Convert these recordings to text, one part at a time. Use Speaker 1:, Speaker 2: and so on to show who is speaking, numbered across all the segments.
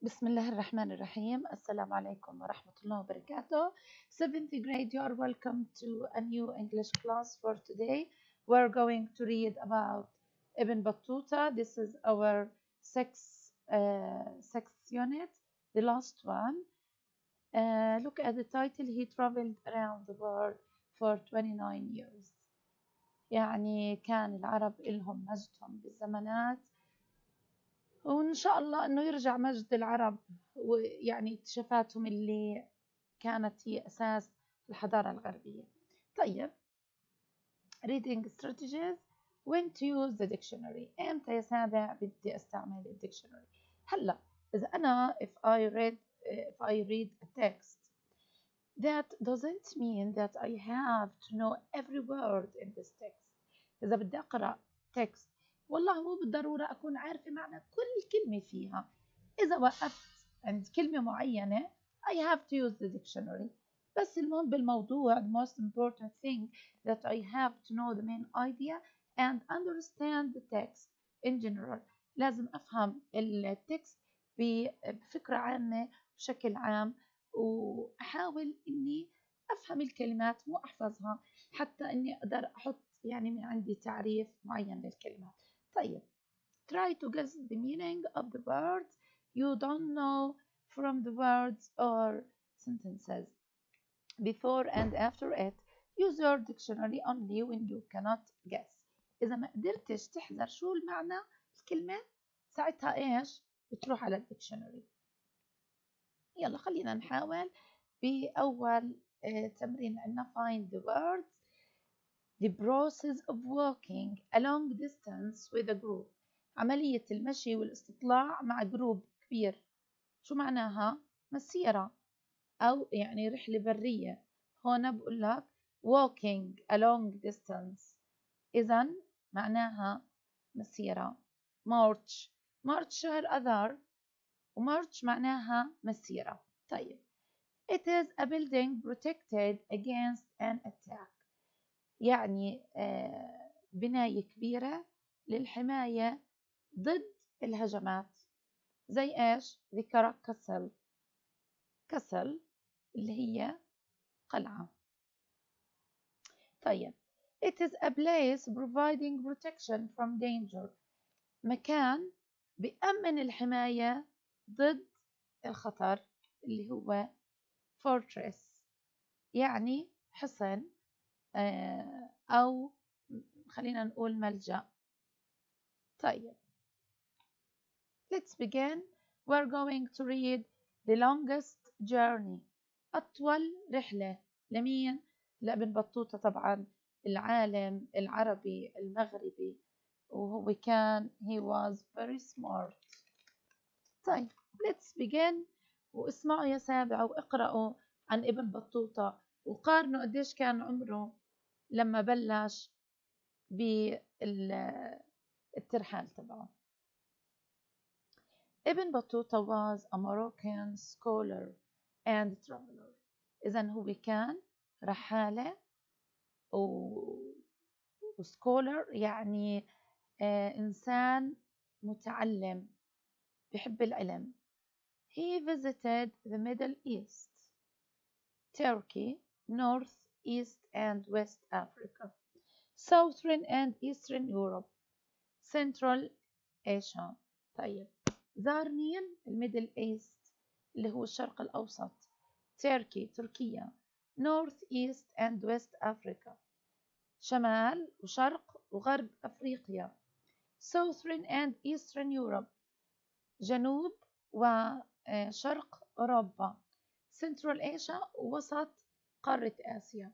Speaker 1: بسم الله الرحمن الرحيم. السلام عليكم ورحمة الله وبركاته. 7th grade, you are welcome to a new English class for today. We're going to read about Ibn Battuta. This is our sixth unit, the last one. Look at the title. He traveled around the world for 29 years. يعني كان العرب إلهم مجدهم بالزمانات، وإن شاء الله أنه يرجع مجد العرب ويعني اكتشافاتهم اللي كانت هي أساس الحضارة الغربية. طيب، reading strategies. when to use the dictionary. إمتى يا سابع بدي أستعمل الديكشنري؟ هلا إذا أنا if I read a text, that doesn't mean that I have to know every word in this text. إذا بدي أقرأ text والله مو بالضرورة أكون عارفة معنى كل كلمة فيها. إذا وقفت عند كلمة معينة I have to use the dictionary. بس المهم بالموضوع the most important thing that I have to know the main idea and understand the text in general. لازم أفهم التكست بفكرة عامة بشكل عام، وأحاول إني أفهم الكلمات مو أحفظها، حتى إني أقدر أحط يعني من عندي تعريف معين للكلمات. طيب، try to guess the meaning of the words you don't know from the words or sentences before and after it. Use your dictionary only when you cannot guess. إذا ما قدرتش تحذر شو المعنى الكلمة، ساعتها إيش؟ بتروح على الديكشنري. يلا خلينا نحاول بأول تمرين عندنا find the words. The process of walking a long distance with a group. عملية المشي والاستطلاع مع جروب كبير. شو معناها؟ مسيرة أو يعني رحلة برية. هون بقول لك walking a long distance، إذن معناها مسيرة. March شهر أذار، ومارش معناها مسيرة. طيب، it is a building protected against an attack. يعني بناية كبيرة للحماية ضد الهجمات. زي إيش؟ ذكر كسل اللي هي قلعة. طيب، it is a place providing protection from danger. مكان بيأمن الحماية ضد الخطر، اللي هو fortress يعني حصن، أو خلينا نقول ملجأ. طيب، let's begin. We're going to read the longest journey. أطول رحلة لمين؟ لابن بطوطة طبعا، العالم العربي المغربي، وهو كان he was very smart. طيب، let's begin. واسمعوا يا سابع واقرأوا عن ابن بطوطة وقارنوا قديش كان عمره لما بلش بالترحال تبعه. ابن بطوطة was a Moroccan scholar and traveler. إذن هو كان رحالة وسكولر يعني إنسان متعلم بحب العلم. He visited the Middle East, Turkey, North, East and West Africa, Southern and Eastern Europe, Central Asia. طيب، زار مين؟ الميدل إيست اللي هو الشرق الأوسط، تركيا، North, East and West Africa، شمال وشرق وغرب أفريقيا، Southern and Eastern Europe، جنوب وشرق أوروبا، Central Asia ووسط قارة آسيا،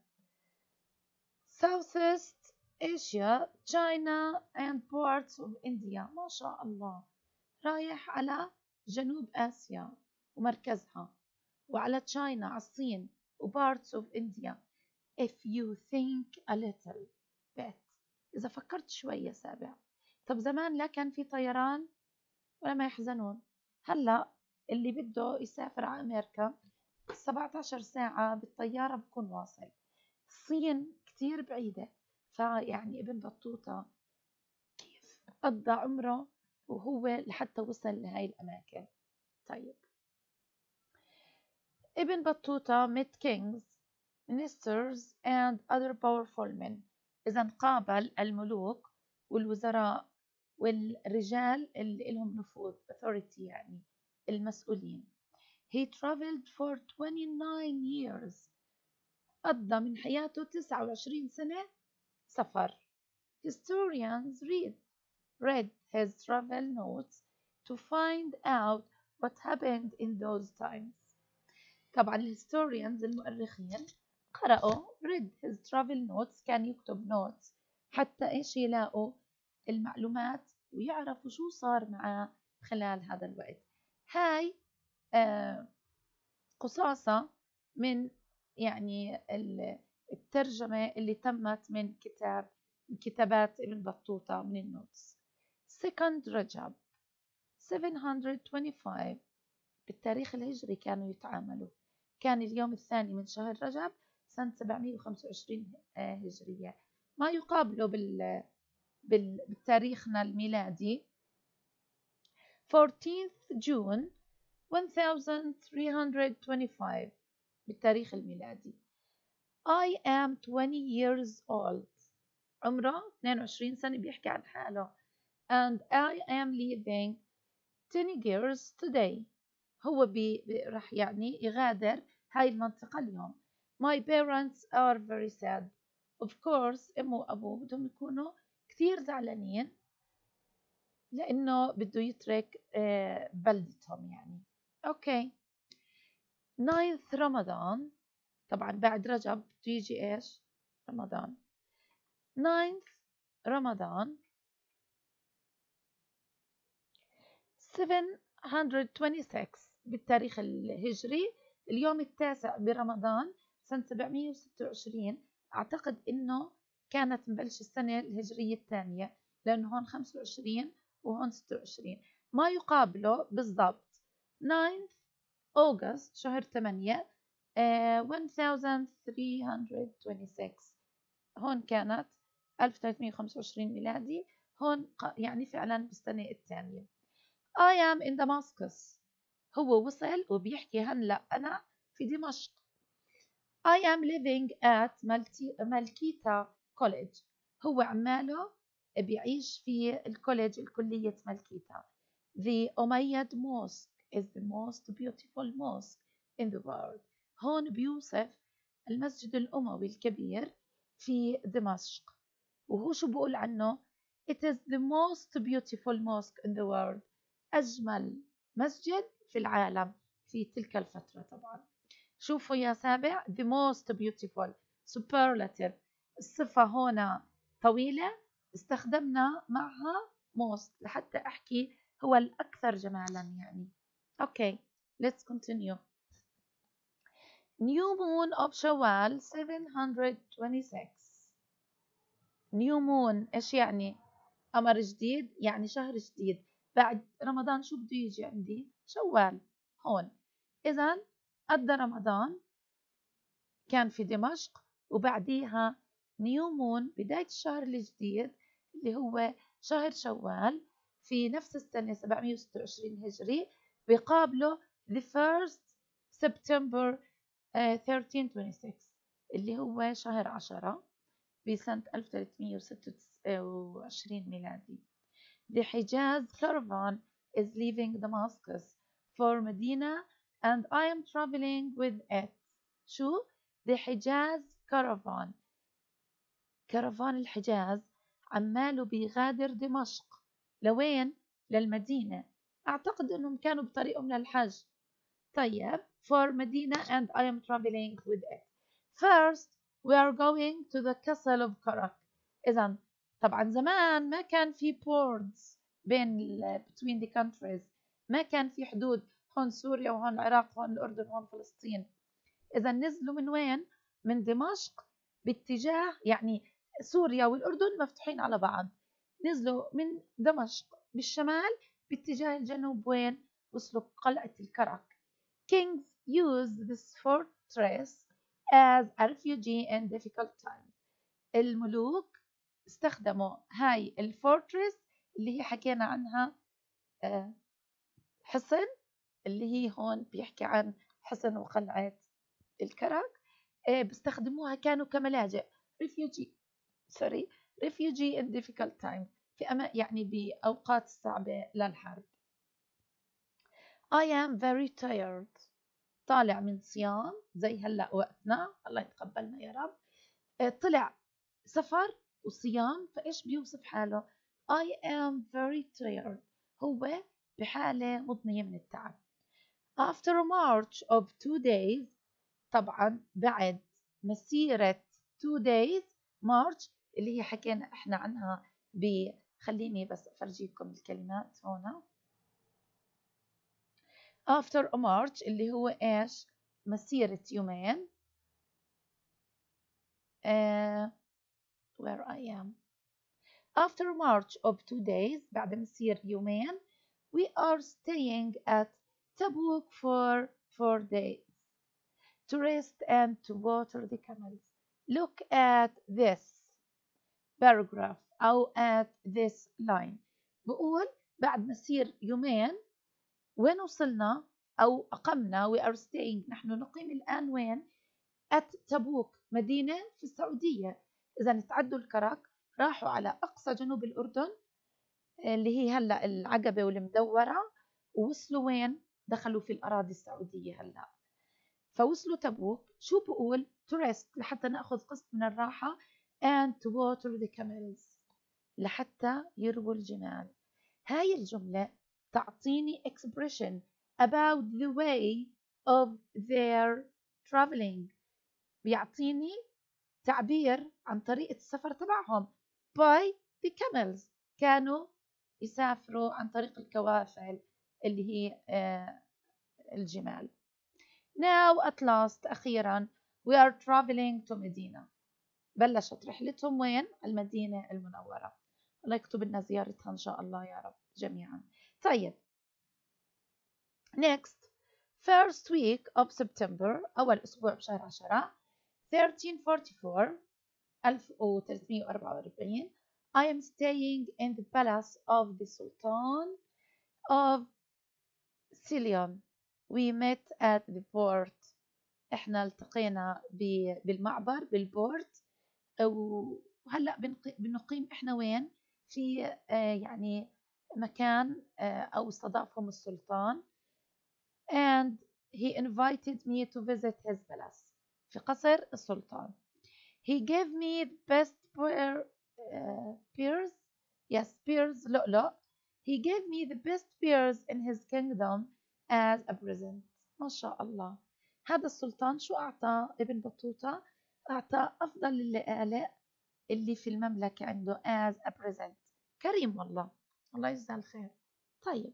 Speaker 1: Southeast Asia, China and parts of India. ما شاء الله، رايح على جنوب آسيا ومركزها، وعلى China على الصين و parts of India. If you think a little bit. إذا فكرت شوي يا سابع. طب زمان لا كان في طيران ولا ما يحزنون. هلأ اللي بده يسافر على أمريكا 17 ساعة بالطيارة بكون واصل. الصين كتير بعيدة. فيعني ابن بطوطة كيف قضى عمره وهو لحتى وصل لهاي الأماكن. طيب، Ibn Battuta met kings, ministers and other powerful men. إذا قابل الملوك والوزراء والرجال اللي لهم نفوذ authority يعني المسؤولين. He traveled for 29 years. قضى من حياته 29 سنة سفر. Historians read his travel notes to find out what happened in those times. طبعا الهيستوريانز المؤرخين قرأوا read his travel notes، كان يكتب notes حتى إيش يلاقوا المعلومات ويعرفوا شو صار معاه خلال هذا الوقت. هاي قصاصة من يعني الترجمة اللي تمت من كتابات ابن بطوطة من النوتس. Second رجب 725 بالتاريخ الهجري كانوا يتعاملوا، كان اليوم الثاني من شهر رجب سنة 725 هجرية، ما يقابله بالتاريخنا الميلادي 14th June 1325 بالتاريخ الميلادي. I am 20 years old. عمره 22 سنة بيحكي عن حاله. And I am leaving 10 years today. هو رح يعني يغادر هاي المنطقة اليوم. My parents are very sad. Of course أمه وأبوه بدهم يكونوا كثير زعلانين لأنه بده يترك بلدتهم يعني. أوكي. 9th رمضان، طبعا بعد رجب بده يجي إيش؟ رمضان. 9th رمضان 726 بالتاريخ الهجري، اليوم التاسع برمضان سنة 726. أعتقد إنه كانت مبلش السنة الهجرية الثانية، لأنه هون 25 وهون 26، ما يقابله بالضبط 9th أغسطس شهر 8 1326. هون كانت 1325 ميلادي، هون يعني فعلا بالسنة الثانية. I am in Damascus. هو وصل وبيحكي هلا أنا في دمشق. I am living at ملكيتا College. هو عماله بيعيش في الكلية ملكيتا. The Umayyad Mosque is the most beautiful mosque in the world. هون بيوصف المسجد الأموي الكبير في دمشق، وهو شو بقول عنه؟ It is the most beautiful mosque in the world. أجمل مسجد في العالم في تلك الفترة. طبعا شوفوا يا سابع the most beautiful superlative، الصفة هنا طويلة استخدمنا معها most لحتى أحكي هو الأكثر جمالا يعني. أوكي let's continue. New moon of شوال 726. New moon إيش يعني؟ قمر جديد، يعني شهر جديد بعد رمضان. شو بده يجي عندي؟ شوال هون. إذا قضى رمضان كان في دمشق، وبعديها نيو مون بداية الشهر الجديد اللي هو شهر شوال في نفس السنة 726 هجري، بقابله the 1st September 1326 اللي هو شهر 10 بسنة 1326 ميلادي. The Hijaz caravan is leaving Damascus for Medina and I am traveling with it. شو؟ The Hijaz caravan. كرفان الحجاز عماله بيغادر دمشق لوين؟ للمدينة. أعتقد أنهم كانوا بطريقهم للحج. طيب for Medina and I am traveling with it. First we are going to the castle of Karak. إذن طبعا زمان ما كان في boards بين between the countries، ما كان في حدود، هون سوريا وهون العراق، هون الأردن وهون فلسطين. إذا نزلوا من وين؟ من دمشق باتجاه يعني سوريا والأردن مفتوحين على بعض، نزلوا من دمشق بالشمال باتجاه الجنوب. وين وصلوا؟ قلعة الكرك. Kings used this fortress as a refugee in difficult times. الملوك استخدموا هاي الفورتريس اللي هي حكينا عنها حصن، اللي هي هون بيحكي عن حصن وقلعة الكرك، بيستخدموها كانوا كملاجئ refugee in difficult times، يعني بأوقات صعبة للحرب. I am very tired، طالع من صيام زي هلأ وقتنا، الله يتقبلنا يا رب. طلع سفر وصيام، فإيش بيوصف حاله؟ I am very tired، هو بحالة مضنية من التعب. After a march of 2 days، طبعا بعد مسيرة 2 days march اللي هي حكينا احنا عنها خليني بس افرجيكم الكلمات هنا. after a march اللي هو ايش؟ مسيرة يومين. where I am. After a march of 2 days، بعد مسير يومين، we are staying at Tabuk for 4 days to rest and to water the camels. Look at this paragraph أو at this line. بقول بعد مسير يومين وين وصلنا أو أقمنا، we are staying، نحن نقيم الآن وين؟ at تبوك، مدينة في السعودية. إذا تعدوا الكرك راحوا على أقصى جنوب الأردن اللي هي هلأ العقبة والمدورة، ووصلوا وين؟ دخلوا في الأراضي السعودية هلأ، فوصلوا تبوك. شو بقول؟ to rest، لحتى نأخذ قسط من الراحة، and to water the camels، لحتى يرووا الجمال. هاي الجملة تعطيني expression about the way of their traveling، بيعطيني تعبير عن طريقة السفر تبعهم. by the camels، كانوا يسافروا عن طريق الكوافل اللي هي الجمال. Now at last، أخيرا، we are traveling to Medina، بلشت رحلتهم وين؟ المدينة المنورة. الله يكتب لنا زيارتها إن شاء الله يا رب جميعا. طيب next، first week of September، أول أسبوع بشهر 10، 1344 1344 I am staying in the palace of the Sultan of Ceylon. We met at the port، احنا التقينا بالمعبر بالبورت. وهلأ بنقيم احنا وين؟ في يعني مكان أو استضافهم السلطان. and he invited me to visit his palace، في قصر السلطان. he gave me the best pears، yes pears، لؤلؤ. he gave me the best pears in his kingdom as a present. ما شاء الله، هذا السلطان شو أعطى ابن بطوطة؟ أعطى أفضل اللآلئ اللي في المملكة عنده as a present. كريم والله، الله يجزاه الخير. طيب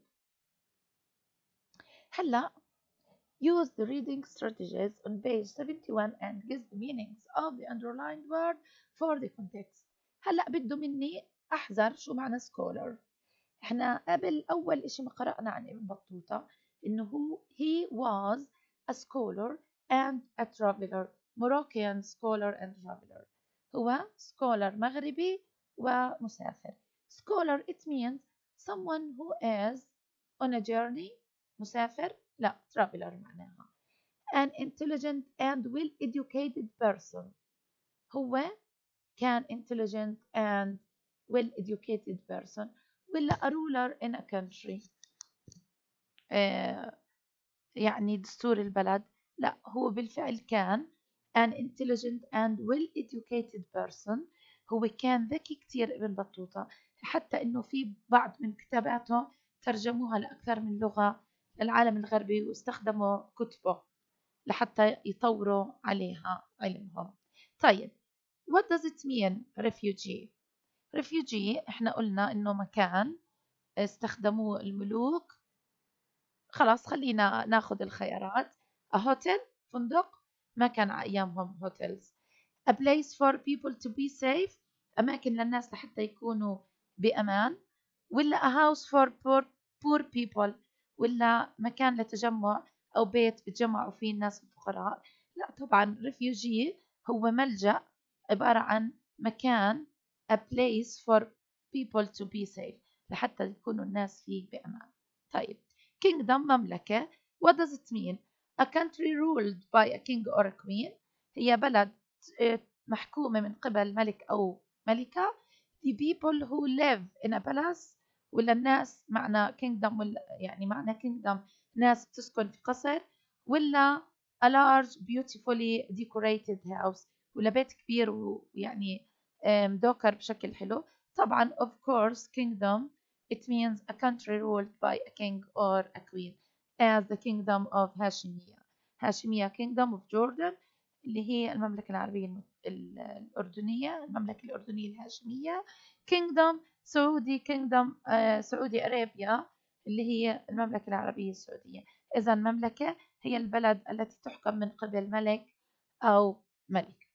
Speaker 1: هلأ use the reading strategies on page 71 and guess the meanings of the underlined word for the context. هلأ بده مني أحذر شو معنى scholar. احنا قبل أول إشي ما قرأنا عن ابن بطوطة إنه he was a scholar and a traveler، Moroccan scholar and traveler. هو scholar مغربي ومسافر. scholar it means someone who is on a journey، مسافر، لا traveler معناها. an intelligent and well educated person، هو كان intelligent and well educated person. ولا a ruler in a country، يعني دستور البلد، لا هو بالفعل كان an intelligent and well educated person، هو كان ذكي كتير ابن بطوطة، حتى انه في بعض من كتاباته ترجموها لأكثر من لغة للعالم الغربي واستخدموا كتبه لحتى يطوروا عليها علمهم. طيب what does it mean refugee؟ refugee احنا قلنا انه مكان استخدموه الملوك. خلاص خلينا ناخذ الخيارات. a hotel، فندق، ما كان على ايامهم hotels. a place for people to be safe، اماكن للناس لحتى يكونوا بامان. ولا a house for poor people، ولا مكان لتجمع او بيت بتجمعوا فيه الناس الفقراء. لا طبعا refugee هو ملجأ، عبارة عن مكان a place for people to be safe، لحتى يكونوا الناس فيه بأمان. طيب kingdom، مملكة. what does it mean؟ a country ruled by a king or a queen. هي بلد محكومة من قبل ملك أو ملكة. the people who live in a palace. ولا الناس معنى kingdom، ولا يعني معنى kingdom ناس بتسكن في قصر، ولا a large beautifully decorated house، ولا بيت كبير ويعني مدوكر بشكل حلو. طبعا of course kingdom it means a country ruled by a king or a queen as the kingdom of هاشمية. هاشمية kingdom of Jordan اللي هي المملكة العربية الأردنية، المملكة الأردنية الهاشمية. kingdom سعودي kingdom سعودي أرابيا اللي هي المملكة العربية السعودية. إذا المملكة هي البلد التي تحكم من قبل ملك أو ملك.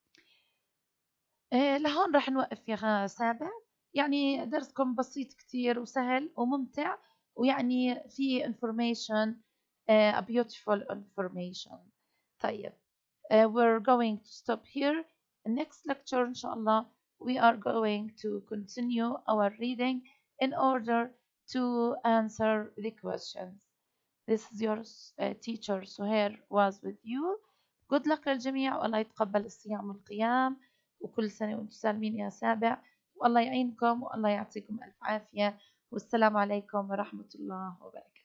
Speaker 1: لهون راح نوقف يا سابع. يعني درسكم بسيط كتير وسهل وممتع، ويعني في information a beautiful information. طيب we're going to stop here. Next lecture إن شاء الله we are going to continue our reading in order to answer the questions. This is your teacher Suhair was with you. Good luck للجميع، والله يتقبل الصيام والقيام، وكل سنة وانتم سالمين يا سابع، والله يعينكم والله يعطيكم ألف عافية، والسلام عليكم ورحمة الله وبركاته.